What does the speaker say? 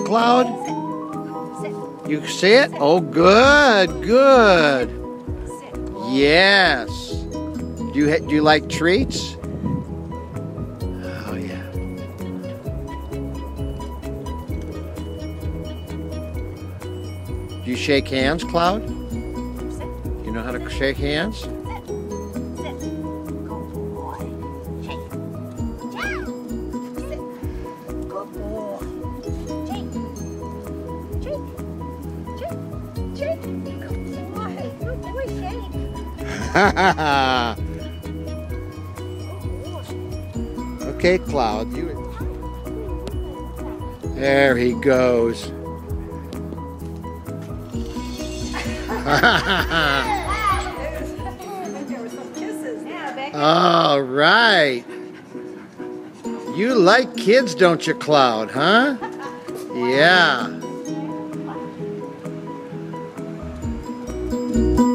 Cloud? Sit. You sit? Oh, good, good. Sit. Yes. Do you like treats? Oh, yeah. Do you shake hands, Cloud? Sit. You know how to shake hands? Sit. Sit. Good boy. Shake. Yeah. Sit. Good boy. Shake. Shake. Shake. Shake. Good boy. Good boy. Shake. Okay, Cloud. There he goes. All right. You like kids, don't you, Cloud, huh? Yeah.